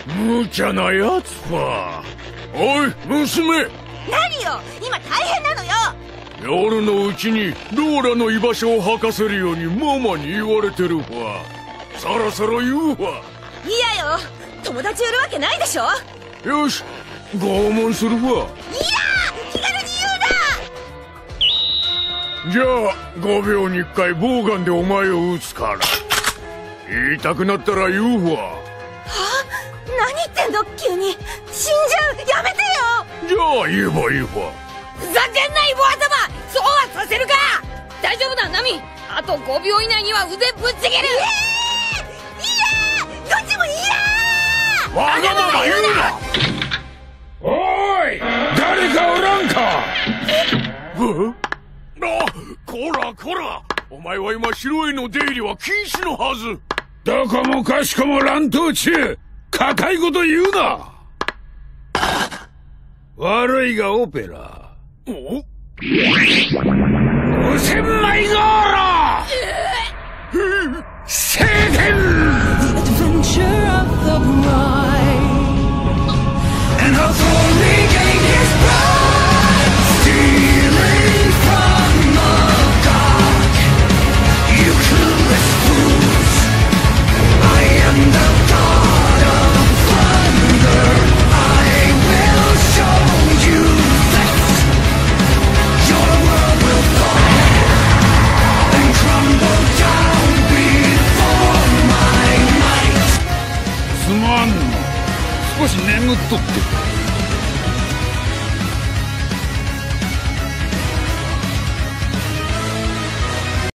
無茶なやつか。おい娘。 何よ、今大変なのよ。 夜のうちにローラの居場所を吐かせるようにママに言われてるわ。そろそろ言うわ。 嫌よ、友達売るわけないでしょ。 よし、拷問するわ。 いや、気軽に言うな。 じゃあ5秒に1回ボウガンでお前を撃つから。言いたくなったら言うわ。 は？何言ってんの急に。死んじゃう。やめてよ。 じゃあ言えばいいわ。 ふざけんなイボ頭。そうはさせるか。大丈夫だナミ。あと5秒以内には腕ぶっちぎる。いやどっちもいや。 わがまま言うな。おい、誰かおらんか。こらこら、お前は今城への出入りは禁止のはず。どこもかしこも乱闘中、固いこと言うな。悪いがオペラ。お5000枚ゴール晴天。すまんの、少し眠っとって。